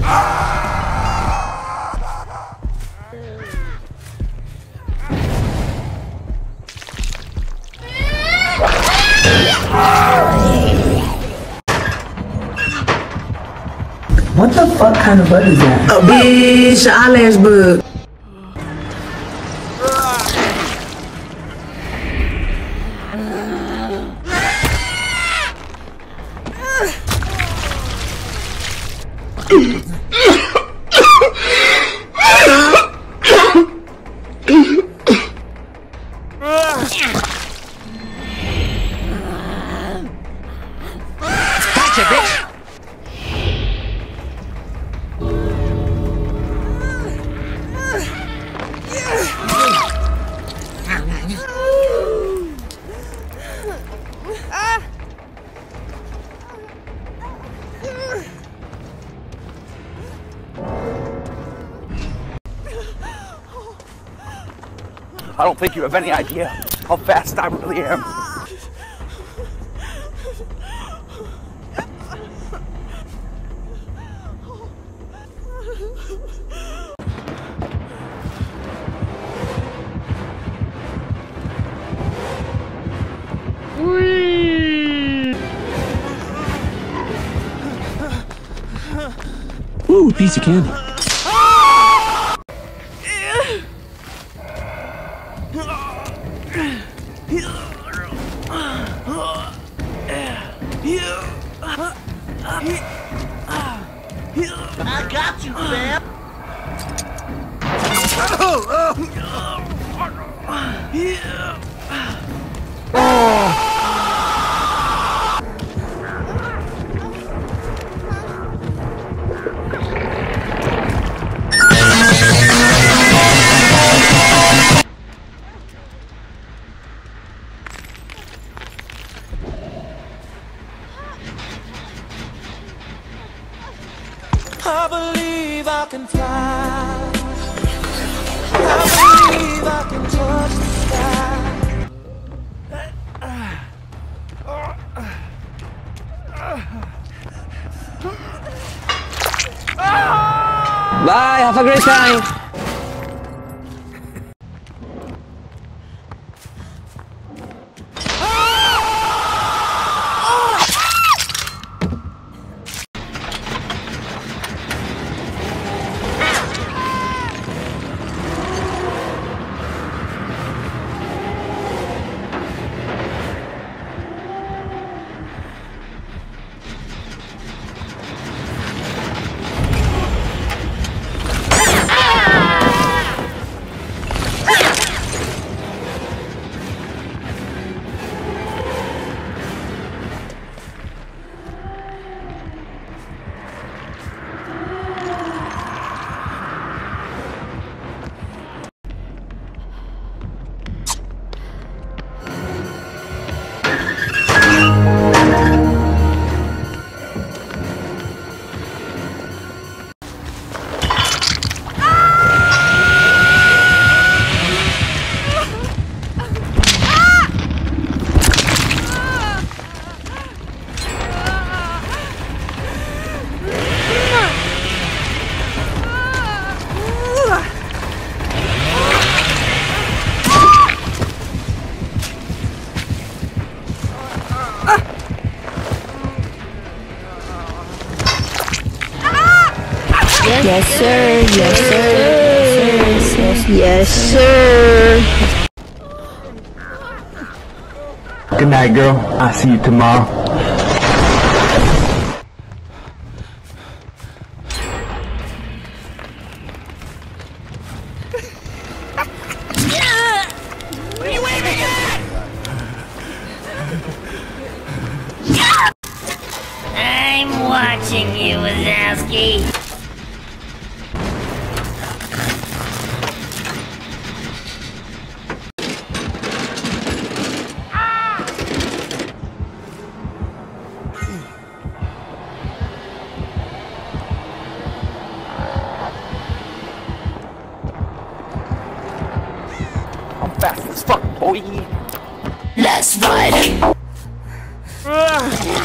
What the fuck kind of bug is that? Oh, bitch, eyelash bug. Gotcha, bitch! I don't think you have any idea how fast I really am. Ooh, piece of candy. I got you, fam. I believe I can fly. I believe I can touch the sky. Bye, have a great time. Yes, sir. Yes, sir. Yes, sir. Good night, girl. I'll see you tomorrow. What are you waving at? I'm watching you, Wazowski. I'm fast as fuck, boy. Let's fight.